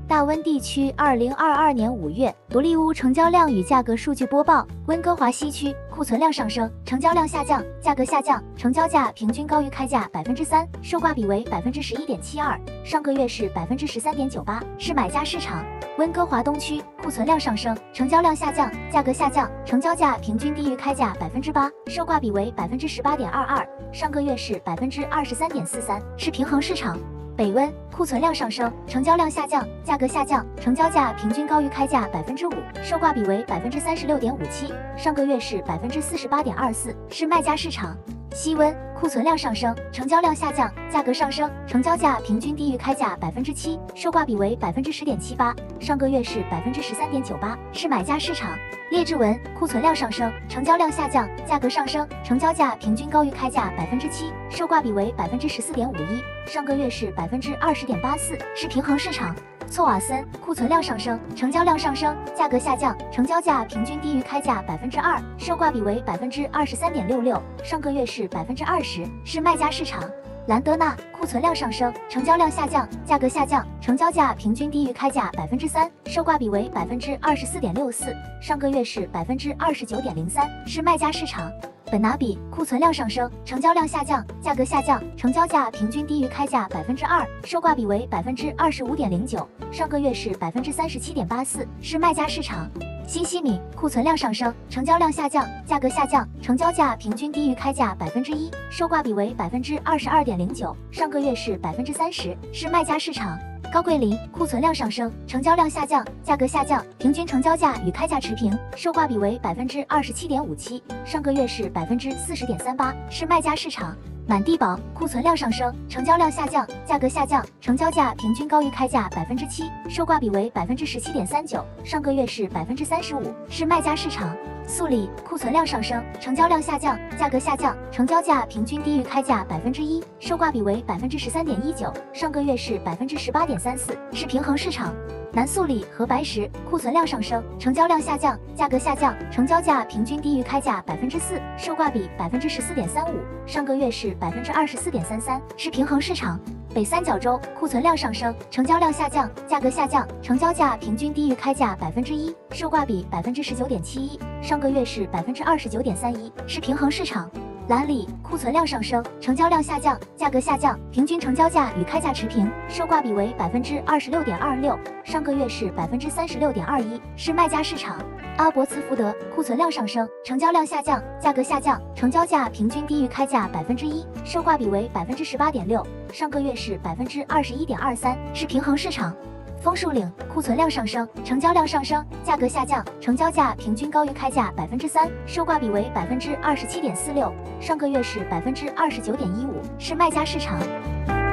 大温地区2022年5月独立屋成交量与价格数据播报：温哥华西区库存量上升，成交量下降，价格下降，成交价平均高于开价3%，收挂比为11.72%，上个月是13.98%，是买家市场。温哥华东区库存量上升，成交量下降，价格下降，成交价平均低于开价8%，收挂比为18.22%，上个月是23.43%，是平衡市场。北温库存量上升，成交量下降，价格下降，成交价平均高于开价5%，收挂比为36.57%，上个月是48.24%，是卖家市场。西温库存量上升，成交量下降，价格上升，成交价平均低于开价7%，收挂比为10.78%，上个月是13.98%，是买家市场。列治文库存量上升，成交量下降，价格上升，成交价平均高于开价7%，收挂比为14.51%，上个月是20.84%，是平衡市场。措瓦森库存量上升，成交量上升，价格下降，成交价平均低于开价2%，收挂比为23.66%，上个月是20%，是卖家市场。兰德纳库存量上升，成交量下降，价格下降，成交价平均低于开价3%，收挂比为24.64%，上个月是29.03%，是卖家市场。本拿比库存量上升，成交量下降，价格下降，成交价平均低于开价2%，收挂比为25.09%，上个月是37.84%，是卖家市场。新西米库存量上升，成交量下降，价格下降，成交价平均低于开价1%，收挂比为22.09%，上个月是30%，是卖家市场。高桂林库存量上升，成交量下降，价格下降，平均成交价与开价持平，收挂比为27.57%，上个月是40.38%，是卖家市场。满地宝库存量上升，成交量下降，价格下降，成交价平均高于开价7%，收挂比为17.39%，上个月是35%，是卖家市场。素里库存量上升，成交量下降，价格下降，成交价平均低于开价1%，收挂比为13.19%，上个月是18.34%，是平衡市场。南素里和白石库存量上升，成交量下降，价格下降，成交价平均低于开价4%，收挂比14.35%，上个月是24.33%，是平衡市场。北三角洲库存量上升，成交量下降，价格下降，成交价平均低于开价1%，收挂比19.71%，上个月是29.31%，是平衡市场。蓝里库存量上升，成交量下降，价格下降，平均成交价与开价持平，收挂比为26.26%，上个月是36.21%，是卖家市场。阿伯茨福德库存量上升，成交量下降，价格下降，成交价平均低于开价1%，收挂比为18.6%，上个月是21.23%，是平衡市场。枫树岭库存量上升，成交量上升，价格下降，成交价平均高于开价3%，收挂比为27.46%，上个月是29.15%，是卖家市场。